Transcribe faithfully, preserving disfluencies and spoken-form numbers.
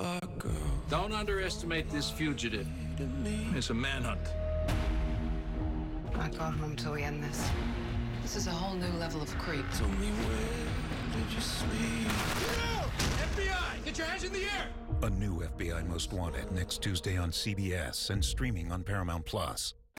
but girl, don't underestimate this fugitive. It's a manhunt. Not going home till we end this. This is a whole new level of creep. tell me where did you sleep? F B I, get your hands in the air! A new F B I Most Wanted next Tuesday on C B S and streaming on Paramount Plus.